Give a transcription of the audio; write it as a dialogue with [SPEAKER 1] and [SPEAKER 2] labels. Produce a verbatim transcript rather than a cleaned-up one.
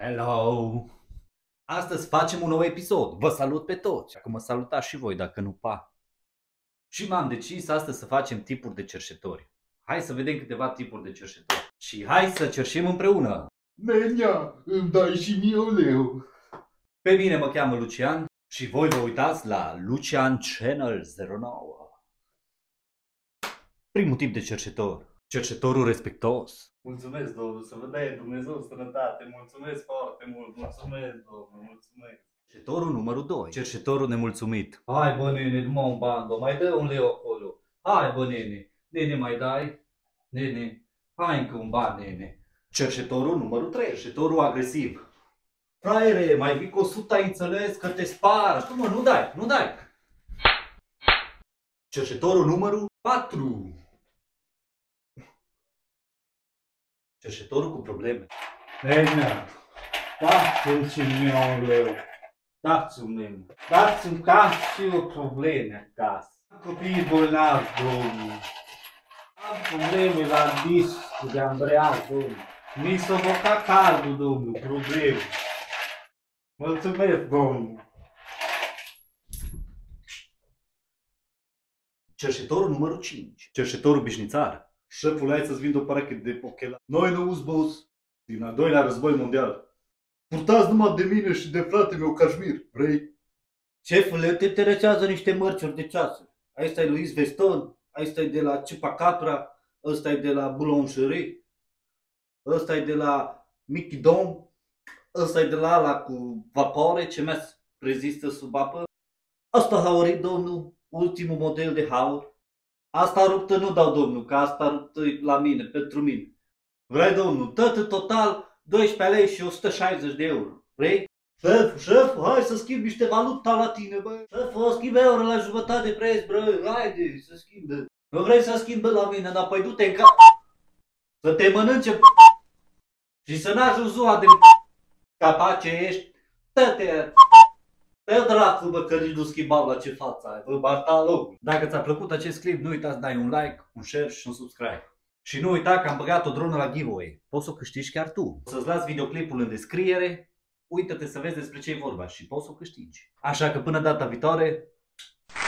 [SPEAKER 1] Hello! Astăzi facem un nou episod. Vă salut pe toți. Acum mă salutați și voi, dacă nu pa. Și m-am decis astăzi să facem tipuri de cerșetori. Hai să vedem câteva tipuri de cerșetori. Și hai să cerșim împreună.
[SPEAKER 2] Menia, îmi dai și mie o leu.
[SPEAKER 1] Pe mine mă cheamă Lucian și voi vă uitați la Lucian Channel zero nouă. Primul tip de cerșetor. Cerșetorul respectos.
[SPEAKER 3] Mulțumesc, domnul, să vă dea Dumnezeu sănătate. Mulțumesc foarte mult. Mulțumesc, domnul, mulțumesc.
[SPEAKER 1] Cerșetorul numărul doi. Cerșetorul nemulțumit.
[SPEAKER 3] Hai, bă, nene, du-mă un bandă, mai dă un leu acolo. Hai, bă, nene. Nene, mai dai? Nene, hai încă un ban, nene.
[SPEAKER 1] Cerșetorul numărul trei. Cerșetorul agresiv. Fraiere, mai vii cu o sută, ai înțeles că te spar. Tu mă, nu dai, nu dai. Cerșetorul numărul patru. Cerșetorul cu probleme.
[SPEAKER 3] Nene, dați-mi și mie un leu. Dați-mi, dați-mi că am și eu probleme acasă. Am copii bolnavi, domnul. Am probleme la disc de ambreiaj, domnul. Mi s-a blocat cardul, domnul, probleme. Mulțumesc, domnul.
[SPEAKER 1] Cerșetorul numărul cinci. Cerșetorul bișnițar.
[SPEAKER 2] Șeful, hai să-ți vind o parache de ochelari. Noi nu uzi, boss. Din al doilea război mondial. Purtați numai de mine și de frate meu Cașmir. Vrei?
[SPEAKER 3] Șefule, te interesează niște mărciuri de ceasuri. Asta e Louis Vuitton, asta e de la Chupacabra, ăsta e de la Boulangerie, ăsta e de la Mickey Dom, ăsta e de la ala cu vapore ce mai rezistă sub apă. Asta haurit, domnul, ultimul model de haur. Asta ruptă nu dau, domnul, că asta ruptă la mine, pentru mine. Vrei, domnul, tot total doisprezece lei și o sută șaizeci de euro. Vrei? Șef, șef, hai să schimb niște valuta la tine, bă. Șef, o schimb euro la jumătate de preț, bă. Haide, să schimbe. Nu vrei să schimbi la mine, dar păi du-te în cap. Să te mănânce și să n-ajungi ziua de capace ești. Dă-te, dă dracu, bă, că nici nu schimbam la ce față ai, bă, bartalogul.
[SPEAKER 1] Dacă ți-a plăcut acest clip, nu uitați să dai un like, un share și un subscribe. Și nu uita că am băgat o dronă la giveaway. Poți să o câștigi chiar tu. O să-ți las videoclipul în descriere. Uită-te să vezi despre ce e vorba și poți să o câștigi. Așa că până data viitoare,